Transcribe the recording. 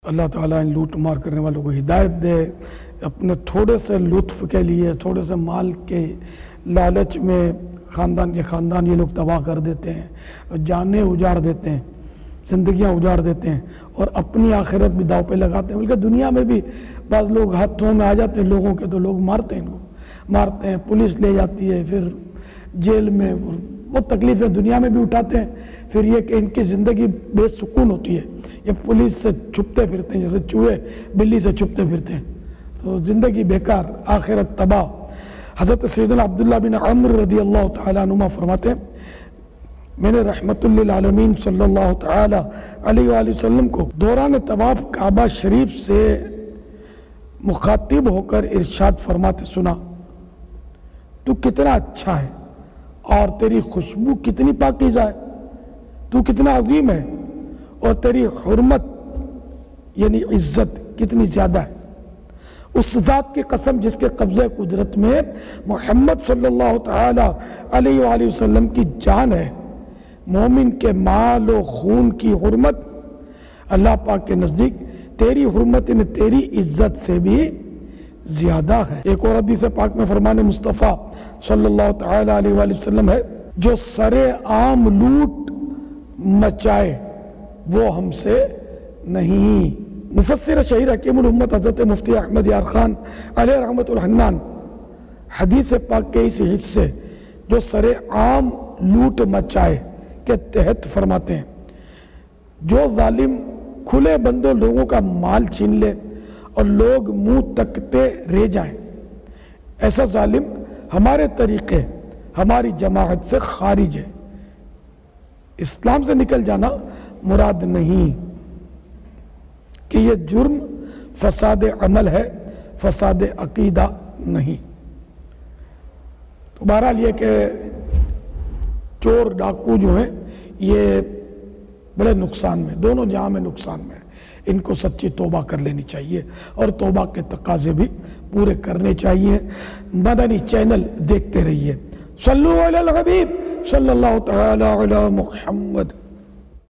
اللہ تعالیٰ ان لوٹ مار کرنے والوں کو ہدایت دے. اپنے تھوڑے سے لطف کے لیے، تھوڑے سے مال کے لالچ میں خاندان کے خاندان یہ لوگ تباہ کر دیتے ہیں، جانیں اجاڑ دیتے ہیں، زندگیاں اجاڑ دیتے ہیں، اور اپنی آخرت بھی داؤ پہ لگاتے ہیں. بلکہ دنیا میں بھی بعض لوگ ہاتھوں میں آ جاتے ہیں لوگوں کے، تو لوگ مارتے ہیں، مارتے ہیں، پولیس لے جاتی ہے، پھر جیل میں بہت تکلیفیں دنیا میں بھی اٹھاتے ہیں. پھر یہ کہ ان کی زندگی بے سکون ہوتی ہے، یہ پولیس سے چھپتے پھرتے ہیں جیسے چوہے بلی سے چھپتے پھرتے ہیں، تو زندگی بیکار، آخرت تباہ. حضرت سیدنا عبداللہ بن عمرو رضی اللہ تعالیٰ عنہما فرماتے ہیں میں نے رحمت للعالمین صلی اللہ تعالیٰ علیہ وآلہ وسلم کو دوران طواف کعبہ شریف سے مخاطب ہو کر ارشاد فرماتے سنا، تو کتنا اچھا ہے اور تیری خوشبو کتنی پاکیزہ ہے، تو کتنا عظیم ہے اور تیری حرمت یعنی عزت کتنی زیادہ ہے. اس ذات کی قسم جس کے قبضہ قدرت میں محمد صلی اللہ تعالیٰ علیہ وآلہ وسلم کی جان ہے، مومن کے مال و خون کی حرمت اللہ پاک کے نزدیک تیری حرمت یعنی تیری عزت سے بھی زیادہ ہے. ایک اور حدیث پاک میں فرمان مصطفیٰ صلی اللہ تعالیٰ علیہ وآلہ وسلم ہے، جو سر عام لوٹ مچائے وہ ہم سے نہیں. مفسر شہیر حکیم الامت حضرت مفتی احمد یار خان علیہ رحمت الحنان حدیث پاک کے اس حصے جو سر عام لوٹ مچائے کے تحت فرماتے ہیں، جو ظالم کھلے بندوں لوگوں کا مال چھین لے اور لوگ منہ تکتے رہ جائیں، ایسا ظالم ہمارے طریقے ہماری جماعت سے خارج ہے. اسلام سے نکل جانا مراد نہیں کہ یہ جرم فساد عمل ہے، فساد عقیدہ نہیں. تو بہرحال یہ کہ چور ڈاکو جو ہیں یہ بڑے نقصان میں، دونوں جہاں میں نقصان میں، ان کو سچی توبہ کر لینی چاہیے اور توبہ کے تقاضے بھی پورے کرنے چاہیے. مدنی چینل دیکھتے رہیے. صلو علی الحبیب صلی اللہ تعالی علی محمد.